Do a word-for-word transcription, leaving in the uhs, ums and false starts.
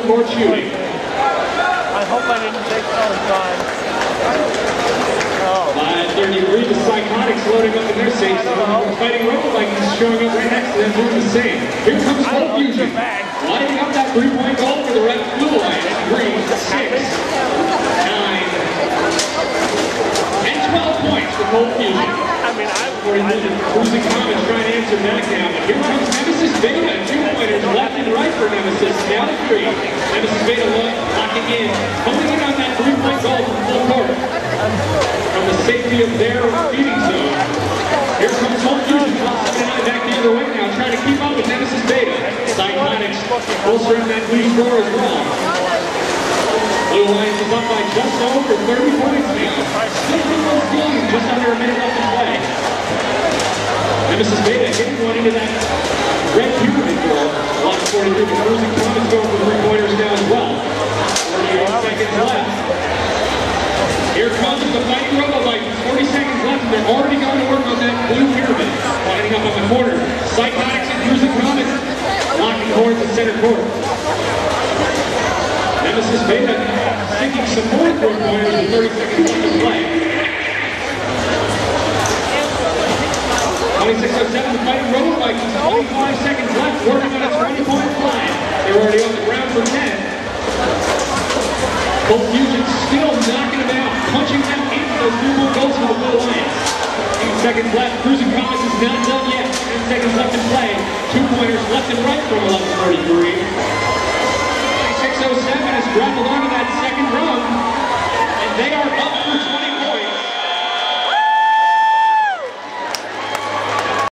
court shooting. I hope I didn't take those time. Oh. five thirty-three, the Psychotics loading up in their safe zone. Fighting Robo Vikings showing up right next to them doing the same. Here comes Cold Fusion. Lighting up that three-point goal for the Red Blue Lions. Three, six, nine, and twelve points for Cold Fusion. I mean, I Cruising Comets trying to answer back now, but here comes Nemesis Beta. Two-pointers left and right for Nemesis. Down to three. Nemesis Beta locking in. Coming in on that three-point goal from full court. From the safety of their feeding zone. Here comes Cold Fusion. Back the other way now, trying to keep up with Nemesis Beta. Psychotics bolstering that lead score as well. Blue Lions is up by just over thirty points now. Just under a minute left to play. Nemesis Beta hitting one into that red pyramid goal. eleven forty-three, the Cruising Comets going for three-pointers now as well. forty-eight seconds left. Here comes the Fighting Robo Vikings. forty seconds left, and they're already going to work on that blue pyramid. Lining up on the corner. Psychotics and Cruising Comets locking horns at center court. Nemesis Beta sinking some more three-pointers with thirty seconds left to play. twenty-six oh seven, the Fighting Robo Vikings. twenty-five seconds left, working on a twenty-point play. They're already on the ground for ten. Cold Fusion still knocking them out, punching them into those three-point goals for the Blue Lions. eight seconds left, Cruising Comets is not done yet. ten seconds left to play. Two-pointers left and right from eleven thirty-three. twenty-six oh seven has grappled onto that second rung.